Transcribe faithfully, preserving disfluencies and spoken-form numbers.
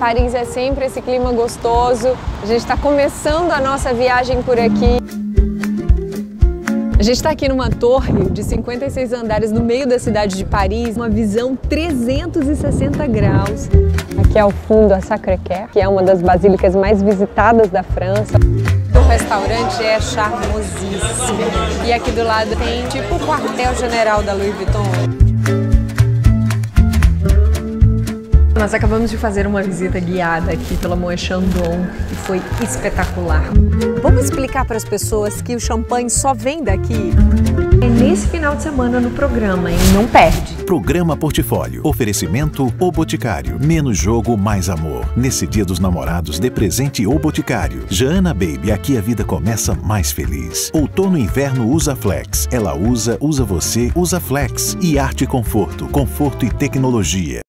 Paris é sempre esse clima gostoso. A gente está começando a nossa viagem por aqui. A gente está aqui numa torre de cinquenta e seis andares no meio da cidade de Paris, uma visão trezentos e sessenta graus. Aqui ao fundo a Sacré-Cœur, que é uma das basílicas mais visitadas da França. O restaurante é charmosíssimo. E aqui do lado tem tipo o quartel-general da Louis Vuitton. Nós acabamos de fazer uma visita guiada aqui pela Moët Chandon e foi espetacular. Vamos explicar para as pessoas que o champanhe só vem daqui? É nesse final de semana no programa, hein? Não perde! Programa Portfólio. Oferecimento O Boticário. Menos jogo, mais amor. Nesse Dia dos Namorados, dê presente O Boticário. Joanna Baby, aqui a vida começa mais feliz. Outono e inverno usa Flex. Ela usa, usa você, usa Flex. E Arte e Conforto. Conforto e tecnologia.